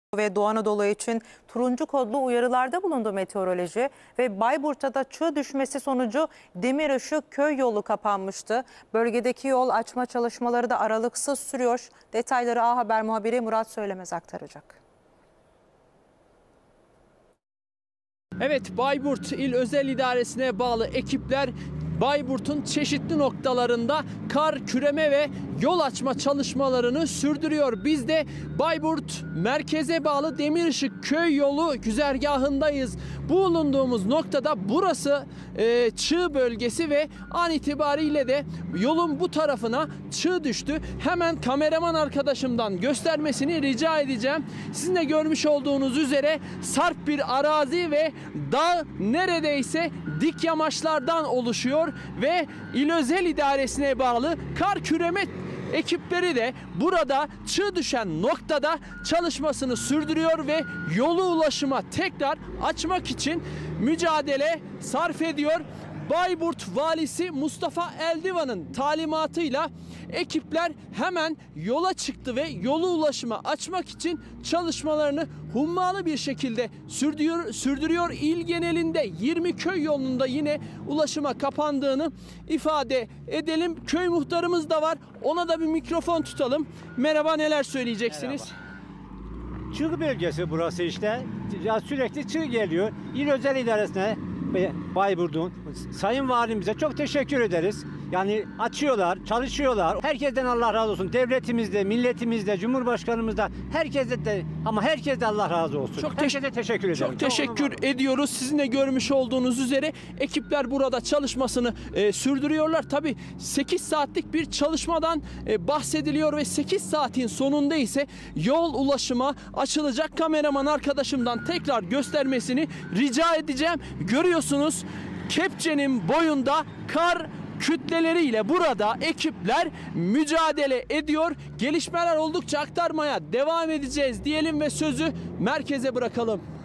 Ve Doğu Anadolu için turuncu kodlu uyarılarda bulundu meteoroloji ve Bayburt'ta da çığ düşmesi sonucu Demirışık köy yolu kapanmıştı. Bölgedeki yol açma çalışmaları da aralıksız sürüyor. Detayları A Haber muhabiri Murat Söylemez aktaracak. Evet, Bayburt İl Özel İdaresi'ne bağlı ekipler Bayburt'un çeşitli noktalarında kar küreme ve yol açma çalışmalarını sürdürüyor. Biz de Bayburt merkeze bağlı Demirışık köy yolu güzergahındayız. Bulunduğumuz noktada burası çığ bölgesi ve an itibariyle de yolun bu tarafına çığ düştü. Hemen kameraman arkadaşımdan göstermesini rica edeceğim. Sizin de görmüş olduğunuz üzere sarp bir arazi ve dağ neredeyse dik yamaçlardan oluşuyor ve İl Özel İdaresi'ne bağlı kar küreme ekipleri de burada çığ düşen noktada çalışmasını sürdürüyor ve yolu ulaşıma tekrar açmak için mücadele sarf ediyor. Bayburt Valisi Mustafa Eldivan'ın talimatıyla ekipler hemen yola çıktı ve yolu ulaşıma açmak için çalışmalarını hummalı bir şekilde sürdürüyor. İl genelinde 20 köy yolunda yine ulaşıma kapandığını ifade edelim. Köy muhtarımız da var. Ona da bir mikrofon tutalım. Merhaba, neler söyleyeceksiniz? Merhaba. Çığ bölgesi burası işte. Ya sürekli çığ geliyor. İl Özel İdaresi'ne Bayburt'un Sayın Valimize çok teşekkür ederiz. Yani açıyorlar, çalışıyorlar. Herkesten Allah razı olsun. Devletimizde, milletimizde, Cumhurbaşkanımızda, herkese de ama herkese de Allah razı olsun. Herkese teşekkür ederim. Çok teşekkür ediyoruz. Sizin de görmüş olduğunuz üzere ekipler burada çalışmasını sürdürüyorlar. Tabii 8 saatlik bir çalışmadan bahsediliyor ve 8 saatin sonunda ise yol ulaşıma açılacak. Kameraman arkadaşımdan tekrar göstermesini rica edeceğim. Görüyorsunuz, kepçenin boyunda kar kütleleriyle burada ekipler mücadele ediyor. Gelişmeler oldukça aktarmaya devam edeceğiz diyelim ve sözü merkeze bırakalım.